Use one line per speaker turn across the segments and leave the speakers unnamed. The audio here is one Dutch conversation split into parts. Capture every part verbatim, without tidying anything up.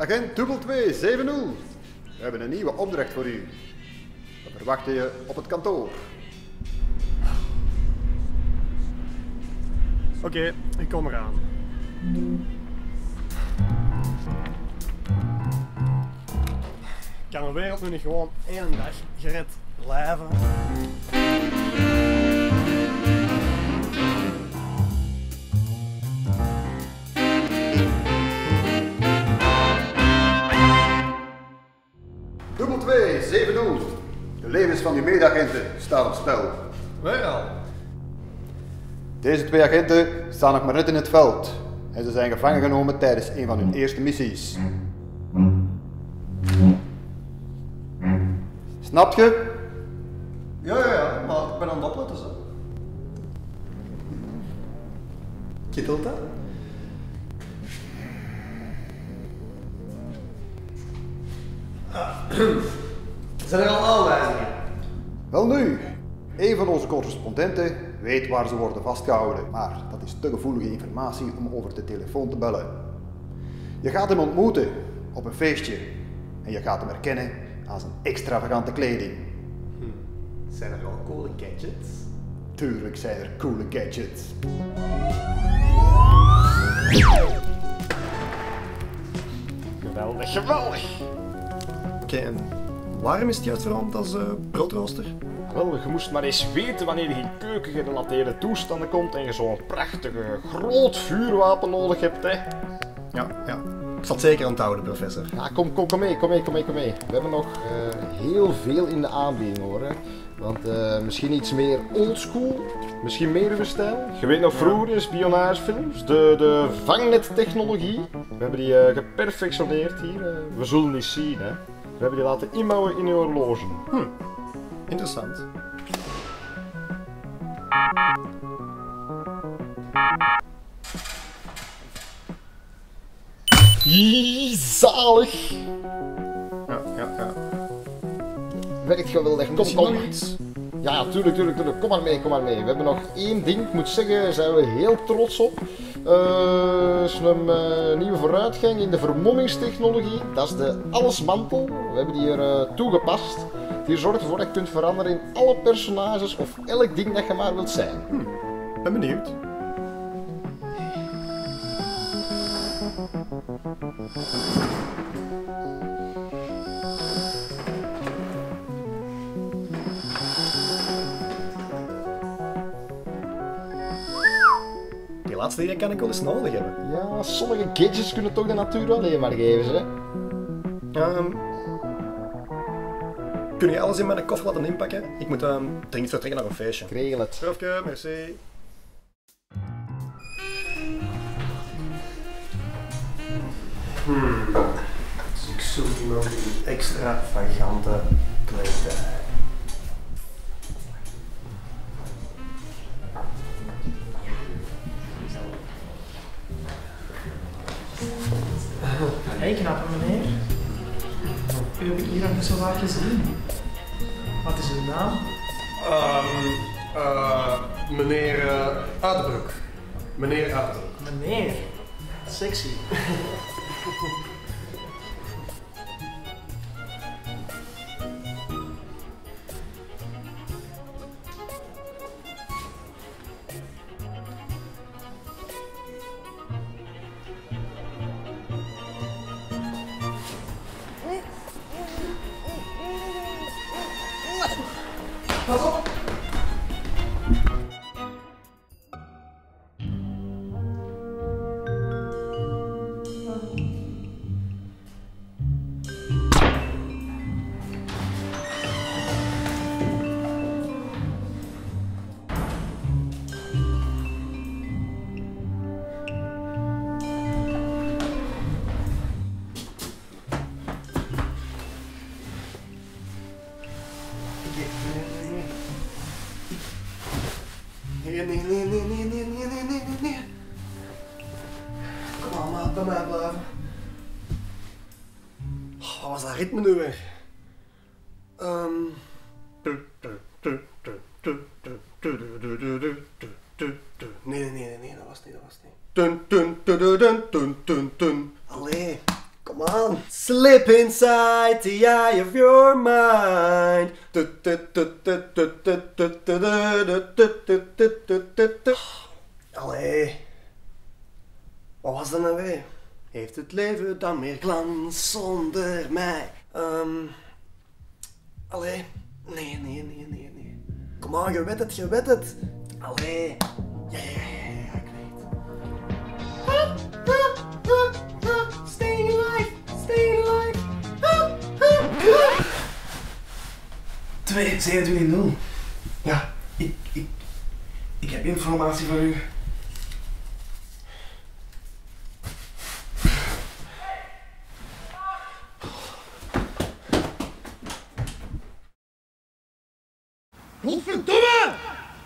Agent dubbel twee zeven nul. We hebben een nieuwe opdracht voor u. We verwachten je op het kantoor.
Oké, okay, ik kom eraan. Kan de wereld nu niet gewoon één dag gered blijven?
dubbel twee zeven nul. De levens van uw medeagenten staan op spel.
Wel.
Deze twee agenten staan nog maar net in het veld. En ze zijn gevangen genomen tijdens een van hun eerste missies. Snap je?
Ja, ja, ja, maar ik ben aan het opletten, zo. Kittelt dat? Ah. Zijn er al aanwijzingen?
Wel nu, een van onze correspondenten weet waar ze worden vastgehouden, maar dat is te gevoelige informatie om over de telefoon te bellen. Je gaat hem ontmoeten op een feestje en je gaat hem herkennen aan zijn extravagante kleding.
Hm. Zijn er al coole gadgets?
Tuurlijk zijn er coole gadgets.
Geweldig, geweldig! Oké, okay, en waarom is het juist veranderd als uh, broodrooster?
Wel, je moest maar eens weten wanneer je in keukengerelateerde toestanden komt en je zo'n prachtige, groot vuurwapen nodig hebt, hè.
Ja, ja. Ik zal het zeker onthouden, professor.
Ja, kom, kom, kom mee, kom mee, kom mee, kom mee. We hebben nog uh, heel veel in de aanbieding, hoor. Hè. Want uh, misschien iets meer oldschool, misschien meer uw stijl. Je weet nog vroeger in spionagefilms, de, de vangnettechnologie. We hebben die uh, geperfectioneerd hier. Uh, we zullen die zien, hè. We hebben die laten inbouwen in uw horloge.
Hm. Interessant.
Jee, zalig!
Ja, ja, ja.
Werkt geweldig. Kom, kom. Ja, tuurlijk, tuurlijk, tuurlijk. Kom maar mee, kom maar mee. We hebben nog één ding. Ik moet zeggen, daar zijn we heel trots op. Uh, is een uh, nieuwe vooruitgang in de vermommingstechnologie. Dat is de allesmantel. We hebben die er uh, toegepast. Die zorgt ervoor dat je kunt veranderen in alle personages of elk ding dat je maar wilt zijn.
Hm. Ben benieuwd. Die laatste dingen kan ik wel eens nodig hebben.
Ja, sommige gadgets kunnen toch de natuur alleen maar geven, hè?
Um, kun je alles in mijn koffer laten inpakken? Ik moet um, dringend vertrekken naar een feestje.
Ik regel het.
Profke, merci. Hmm. Dus ik zoek iemand in extravagante kledij.
Hey, knappe meneer. U heb ik hier nog niet zo vaak gezien. Wat is uw naam?
Um, uh, meneer uh, Uitenbroek. Meneer Uitenbroek.
Meneer. Sexy. Pas op! Nee, nee, nee, nee, nee, nee, nee, nee, nee, nee, nee. Kom aan, maat, bij mij blijven. Oh, wat was dat ritme nu weer? Um. Nee, nee, nee, nee, dat was niet, dat was niet. Tun, tun, tun, tun, tun, tun, tun. Allee,
Come on. Slip inside the eye of your mind. Allee. Wat was dat nou weer? Heeft het leven dan meer glans zonder mij? Um, allee. Nee, nee, nee, nee, nee. Kom aan, je weet het, je weet het. Allee. Ja, ja, ja, ja, ik weet. Ah, ah, ah, ah. Staying alive, staying alive. Ah, ah, ah. twee zevenentwintig nul. Ja, ik, ik, ik heb informatie voor u.
Godverdomme!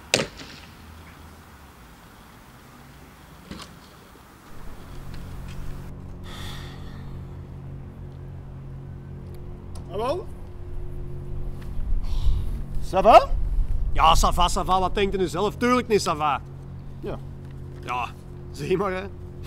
Hallo? Ça va? Ja, ça va, ça va. Wat denkt u nu zelf? Tuurlijk niet, ça va.
Ja,
Ja, zie maar, hè.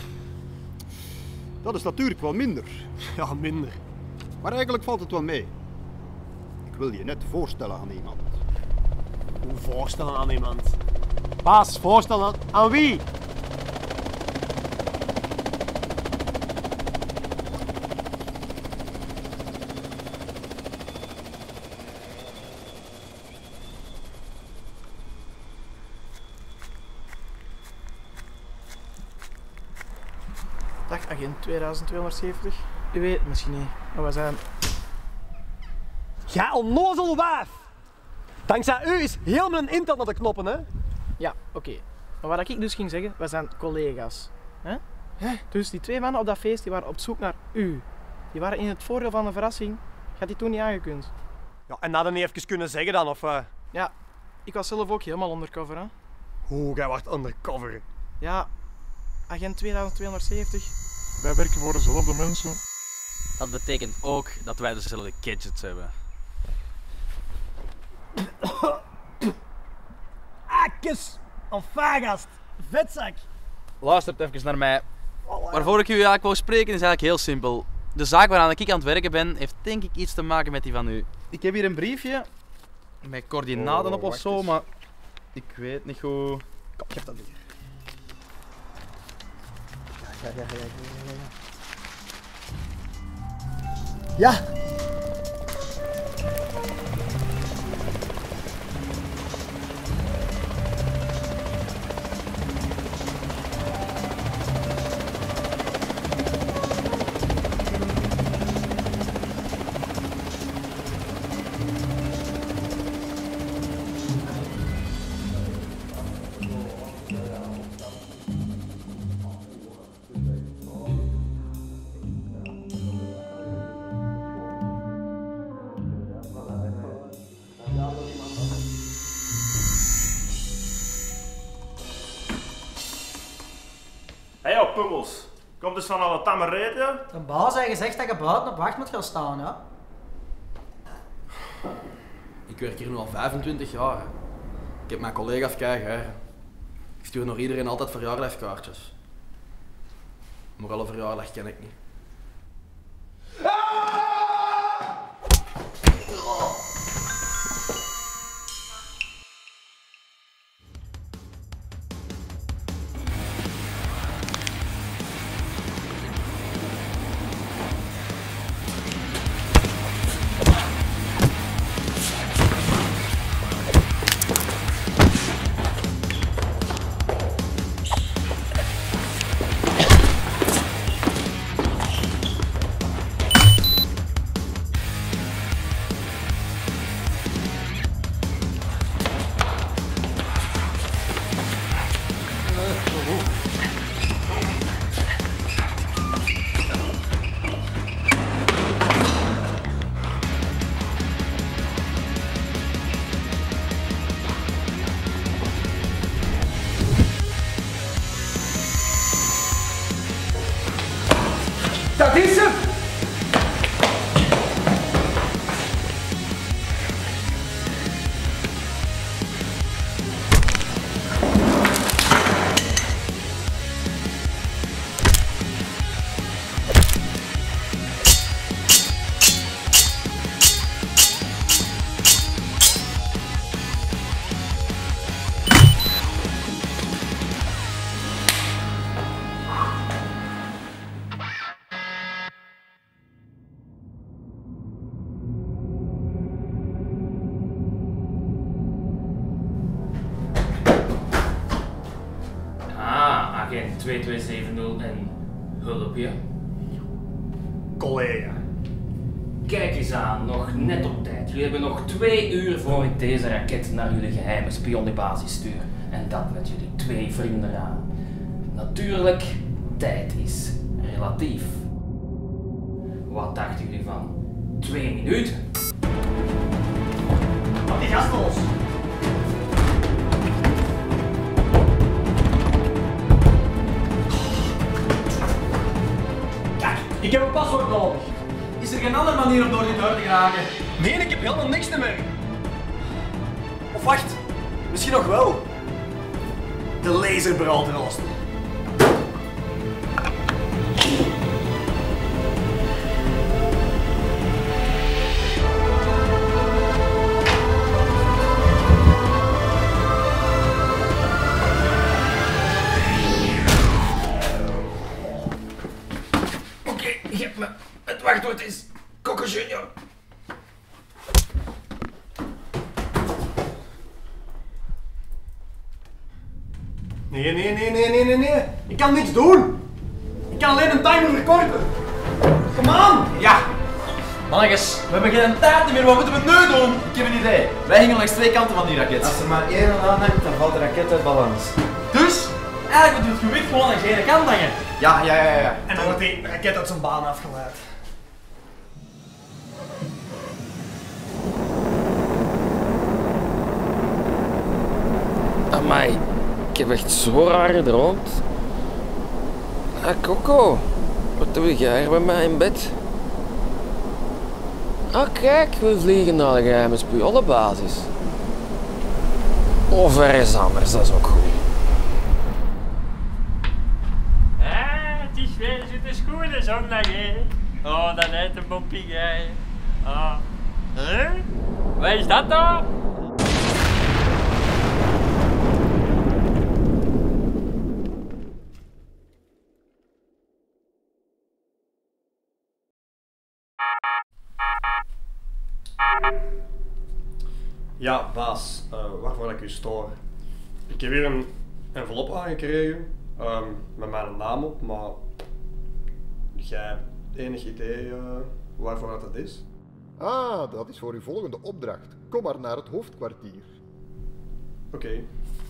dat is natuurlijk wel minder.
Ja, minder.
Maar eigenlijk valt het wel mee. Ik wil je net voorstellen aan iemand.
Hoe voorstellen aan iemand? Baas, voorstellen aan, aan wie?
Dag agent tweeduizend tweehonderdzeventig. U weet het misschien niet, maar we zijn...
Ja, onnozel wijf! Dankzij u is heel mijn intel naar de knoppen, hè?
Ja, oké. Okay. Maar wat ik dus ging zeggen, we zijn collega's. Hè? Dus die twee mannen op dat feest die waren op zoek naar u. Die waren in het voordeel van de verrassing. Had die toen niet aangekund?
Ja, en dat niet even kunnen zeggen dan, of... Uh...
Ja, ik was zelf ook helemaal undercover, hè.
Hoe, jij wordt undercover?
Ja, agent tweeduizend tweehonderdzeventig.
Wij werken voor dezelfde mensen.
Dat betekent ook dat wij dezelfde gadgets hebben.
Akkes! Enfin, gast! Vetzak!
Luistert even naar mij. Waarvoor ik u eigenlijk wou spreken is eigenlijk heel simpel. De zaak waaraan ik aan het werken ben, heeft denk ik iets te maken met die van u. Ik heb hier een briefje met coördinaten op of zo, maar ik weet niet goed.
Kom, geef dat hier. Ja, ja, ja, ja, ja, ja. Ja!
Hé hey, pummels, komt dus van alle tamme reden?
De baas heeft gezegd dat je buiten op wacht moet gaan staan, ja?
Ik werk hier nu al vijfentwintig jaar. Hè. Ik heb mijn collega's keigen. Ik stuur nog iedereen altijd verjaardagskaartjes. Maar alle verjaardag ken ik niet.
agent twee twee zeven nul en hulpje.
Collega.
Kijk eens aan, nog net op tijd. Jullie hebben nog twee uur voor ik deze raket naar jullie geheime spionnebasis stuur. En dat met jullie twee vrienden aan. Natuurlijk, tijd is relatief. Wat dachten jullie van twee minuten?
Laat die gast los. Kijk, ik heb een paswoord nodig.
Is er geen andere manier om door die deur te geraken?
Nee, ik heb helemaal niks meer. Of wacht, misschien nog wel. De laserbroodrooster.
Oké, geef me. Het wachtwoord is Coco Junior.
Nee, nee, nee, nee, nee, nee, nee. Ik kan niks doen. Ik kan alleen een timer verkorten. Kom aan.
Ja! Mannetjes, we hebben geen tijd meer, wat moeten we nu doen? Ik heb een idee. Wij hingen langs twee kanten van die raket.
Als er maar één aanhangt, dan valt de raket uit balans.
Dus, eigenlijk moet het gewicht gewoon aan geen kant hangen. Ja, ja, ja, ja.
En dan wordt die raket uit zijn baan afgeleid.
Amai, ik heb echt zo raar gedroomd. Ah, Coco, wat doe jij hier bij mij in bed? Ah, kijk, we vliegen naar de geheime spionnebasis. Of ergens anders, dat is ook goed.
Ah, het is weer zo'n schone zondag, hè. Oh, dat heet een bompie, hè. Ah. Huh? Wat is dat dan?
Ja, baas, uh, waarvoor ik u stoor. Ik heb hier een envelop aangekregen um, met mijn naam op, maar jij hebt enig idee uh, waarvoor dat het is?
Ah, dat is voor uw volgende opdracht. Kom maar naar het hoofdkwartier.
Oké. Okay.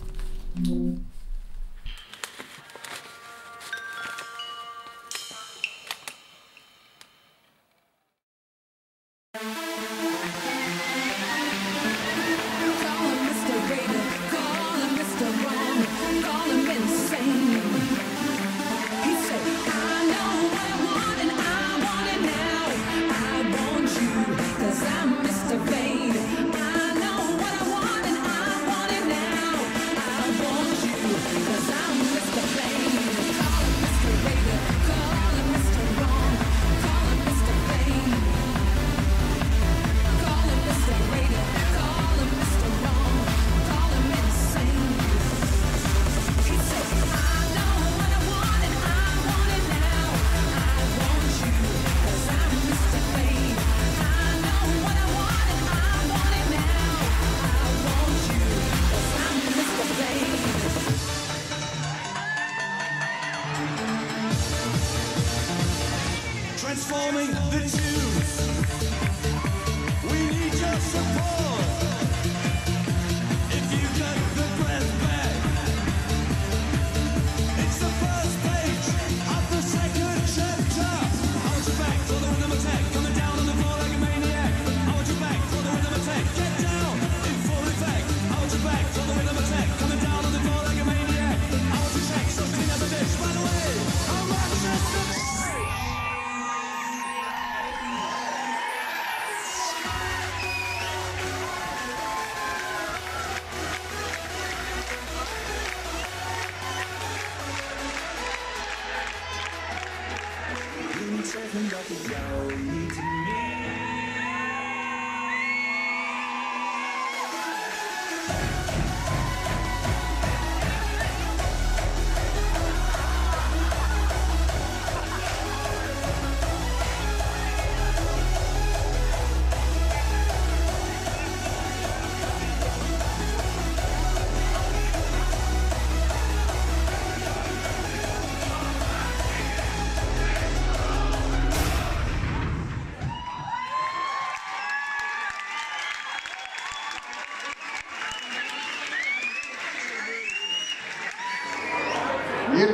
Transforming the tunes. We need your support. If you got the breath back, it's the first page of the second chapter. I want you back for the rhythm attack, coming down on the floor like a maniac. I want you back for the rhythm attack, get down in full effect. I want you back for the rhythm attack, coming down on the floor like a maniac. I want you back, so clean as a bitch. By the way, I'm Rochester. Zeggen dat ik jou niet meer.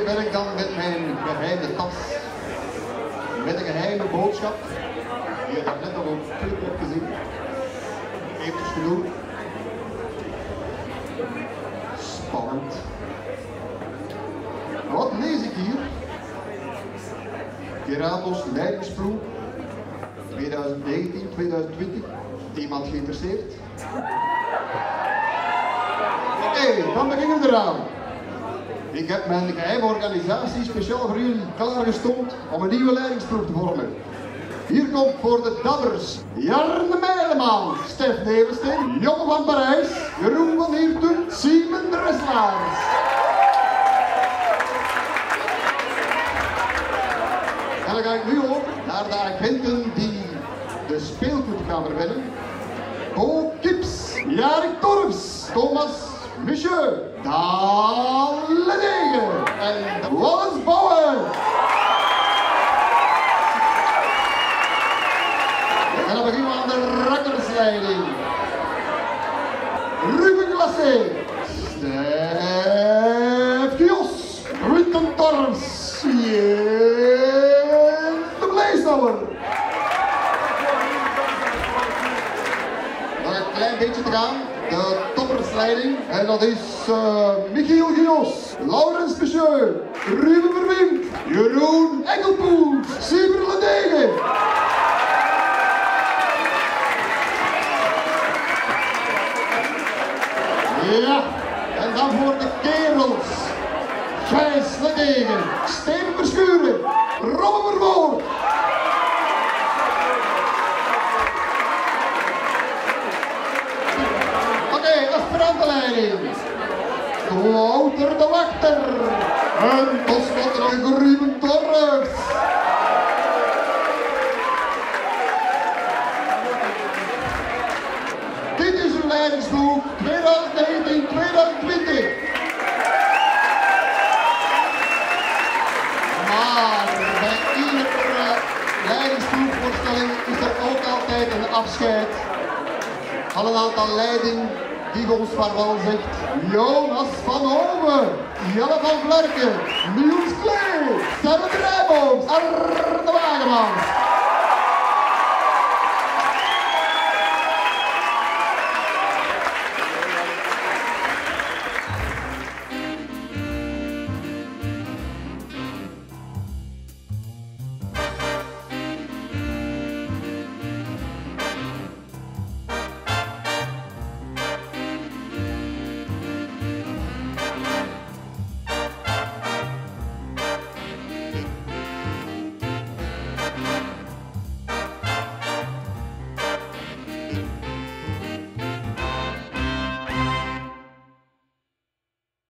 ben ik dan met mijn geheime tas. Met een geheime boodschap. Die je net al op film hebt gezien. Eventjes genoeg. Spannend. Wat lees ik hier? Geratos Leidersploeg twintig negentien tweeduizend twintig. Iemand geïnteresseerd? Oké, okay, dan beginnen we eraan. Ik heb mijn geheime organisatie speciaal voor jullie klaargestoomd om een nieuwe leidingsploeg te vormen. Hier komt voor de dabbers Jarne Meijleman, Stef Nevensteen, Jonne van Parijs, Jeroen van Hierten, Simon Dreslaars. En dan ga ik nu over naar de agenten die de speelgoed gaan verwennen. Bo Kips, Jarik Torfs, Thomas Michel, Daan Ledegen en Wallace Bouwen. En dan beginnen we aan de rakkersleiding. Ruben Glacé, Stef Gios, Quinten Torfs, Jens de Bleesnauwer. Nog een klein beetje te gaan. De toppersleiding. En dat is uh, Michiel Gios, Laurens Pecheux, Ruben Verwind, Jeroen Engelpoel, Sieber Ledegen. Ja, en dan voor de kerels. Gijs Ledegen, Steven Verschuren, Robben Verwoord. Aspirantenleiding. Wouter de Wachter. En tot slot nog Ruben Torfs. Dit is uw leidingsploeg twintig negentien tweeduizend twintig. Maar bij iedere leidingsploegvoorstelling is er ook altijd een afscheid van een aantal leiding die ons vaarwel zegt. Jonas van Hoven, Jelle van Vlerken, Niels Klee, Sarre Drijbooms, Arne Wagemans.